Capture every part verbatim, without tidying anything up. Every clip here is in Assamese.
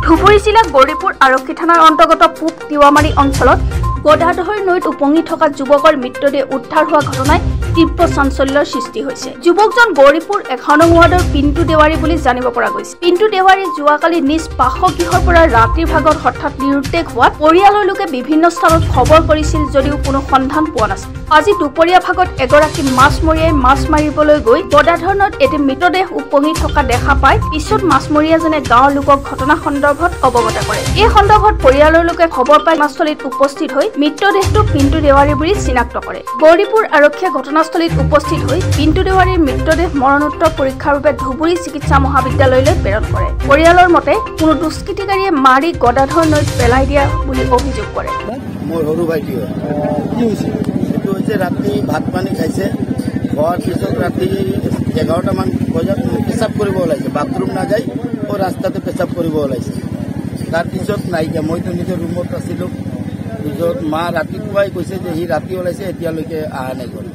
ধুবুৰী জিলা গৌৰীপুৰ আৰক্ষী থানাৰ অন্তৰ্গত পূব তিৱামাৰী অঞ্চলত গদাধৰ নৈত উপঙি থকা যুৱকৰ মৃতদেহ উদ্ধাৰ হোৱা ঘটনাই তীব্ৰ চাঞ্চল্যৰ সৃষ্টি হৈছে। যুৱকজন গৌৰীপুৰ এঘাৰ নং ৱাৰ্ডৰ পিণ্টু দেৱাৰী বুলি জানিব পৰা গৈছে। পিণ্টু দেৱাৰী যোৱাকালি নিজ বাসগৃহৰ পৰা ৰাতিৰ ভাগত হঠাৎ নিৰুদ্দেশ হোৱাত পৰিয়ালৰ লোকে বিভিন্ন স্থানত খবৰ কৰিছিল যদিও কোনো সন্ধান পোৱা নাছিল। আজি দুপৰীয়া ভাগত এগৰাকী মাছমৰীয়াই মাছ মাৰিবলৈ গৈ গদাধৰ নৈত এটি মৃতদেহ উপঙি থকা দেখা পায়। পিছত মাছমৰীয়াজনে গাঁৱৰ লোকক ঘটনা সন্দৰ্ভত অৱগত কৰে। এই সন্দৰ্ভত পৰিয়ালৰ লোকে খবৰ পাই ঘটনাস্থলীত উপস্থিত হৈ মৃতদেহটো পিণ্টু দেৱাৰী বুলি চিনাক্ত কৰে। গৌৰীপুৰ আৰক্ষীয়ে ঘটনাস্থলীত উপস্থিত হৈ পিণ্টু দেৱাৰীৰ মৃতদেহ মৰণোত্তৰ পৰীক্ষাৰ বাবে ধুবুৰী চিকিৎসা মহাবিদ্যালয়লৈ প্ৰেৰণ কৰে। পৰিয়ালৰ মতে কোনো দুষ্কৃতিকাৰীয়ে মাৰি গদাধৰ নৈত পেলাই দিয়া বুলি অভিযোগ কৰে। মোৰ সৰু ভাইটি হয়, কি হৈছে এইটো হৈছে ৰাতি ভাত পানী খাইছে, খোৱাৰ পিছত ৰাতি এঘাৰটামান বজাত পেচাব কৰিব ওলাইছে, বাথৰুম নাযায় ও ৰাস্তাতে পেচাব কৰিব ওলাইছে। তাৰপিছত নাইকিয়া, মইতো নিজৰ ৰুমত আছিলোঁ। পিছত মা ৰাতিপুৱাই কৈছে যে সি ৰাতি ওলাইছে, এতিয়ালৈকে অহা নাই ঘৰত।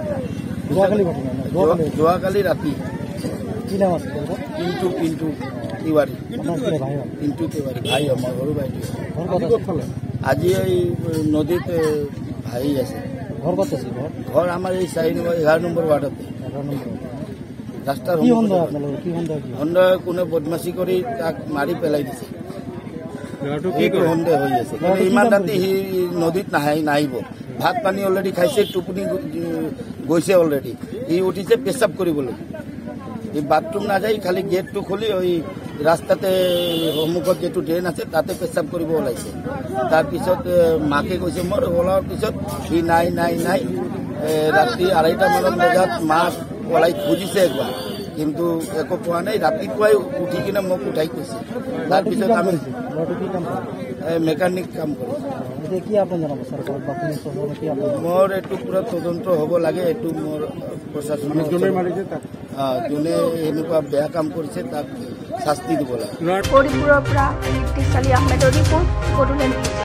যোৱাকালি ৰাতি পিণ্টু পিণ্টু তিৱাৰী পিণ্টু তিৱাৰী ভাই আমাৰ সৰু ভাইটি। আজি এই নদীত ভাই আছে। ঘৰ আমাৰ এই চাৰি নম্বৰ এঘাৰ নম্বৰ ৱাৰ্ডতে। ৰাস্তাৰ সন্দেহ কোনে বদমাচি কৰি তাক মাৰি পেলাই দিছে, সেইটো সন্দেহ হৈ আছে। ইমান ৰাতি সি নদীত নাহাই নাহিব। ভাত পানী অলৰেডি খাইছে, টোপনি গৈছে অলৰেডি। সি উঠিছে পেচাব কৰিবলৈ, এই বাথৰুম নাযায়, খালি গেটটো খুলি ওই ৰাস্তাতে সন্মুখত যিটো ড্ৰেইন আছে তাতে পেচাব কৰিব ওলাইছে। তাৰপিছত মাকে কৈছে মোৰ ওলোৱাৰ পিছত সি নাই নাই নাই ৰাতি আঢ়ৈটামান বজাত মাক ওলাই খুজিছে একবাৰ, কিন্তু একো পোৱা নাই। ৰাতিপুৱাই উঠি কিনে মোক উঠাই কৈছে। তাৰপিছত আমি মেকানিক কাম কৰোঁ। মোৰ এইটো পুৰা তদন্ত হ'ব লাগে। এইটো মোৰ প্ৰশাসনে যোনে এনেকুৱা বেয়া কাম কৰিছে তাক শাস্তি দিব লাগে। গৌৰীপুৰৰ পৰা আহমেদৰ ৰিপৰ্ট।